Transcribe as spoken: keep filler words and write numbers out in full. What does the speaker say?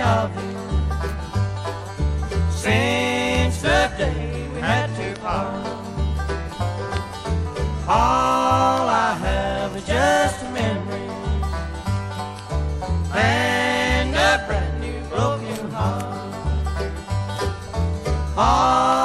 of you since the day we had to part. All I have is just a memory and a brand new broken heart. All